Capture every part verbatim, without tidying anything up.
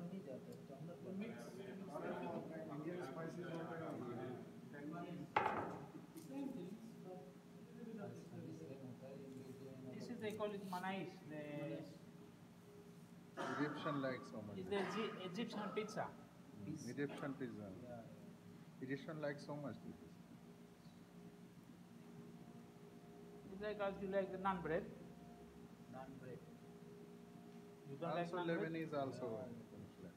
नहीं जाता तो हम लोग मिक्स इंडियन स्पाइसेस होता है सेम थिंग्स बट सेम होता है ingredient This is they call it manais. The Egyptian like so much. it's the Egy- Egyptian pizza. Mm, Egyptian pizza. yeah, Egyptian like so much this is. It's like as you like the naan bread. naan bread. You don't like Also naan bread? Lebanese also. Yeah. Muslim.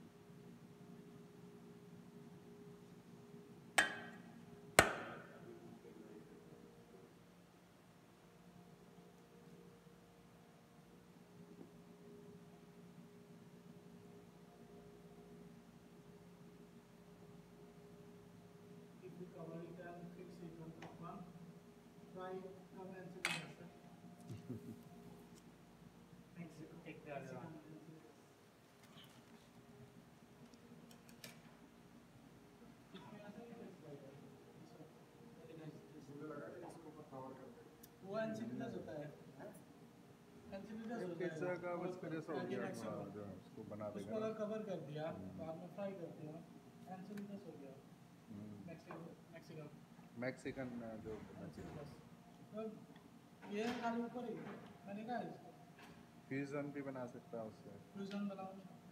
if you cover it and fix it on top one, try come and see the Mexico. Take the other one. मुझे लगा कि इसको cover कर देंगे वो एंसिलिडस होता है एंसिलिडस ये होता है पिज्जा का बस का जैसा हो गया Mexico. हाँ, जो उसको बना उसको देगा अगर ना। कवर कर दिया हम्म। बाद में फ्राई करते हो एंसिलिडस हो गया हम्म, मैक्सिको मैक्सिकन मैक्सिकन जो एंसिलिडस तो ये है खाली ऊपर ही मैंने कहा इसको फ्यूजन भी बना सकता है उससे। फ्यूजन बनाओ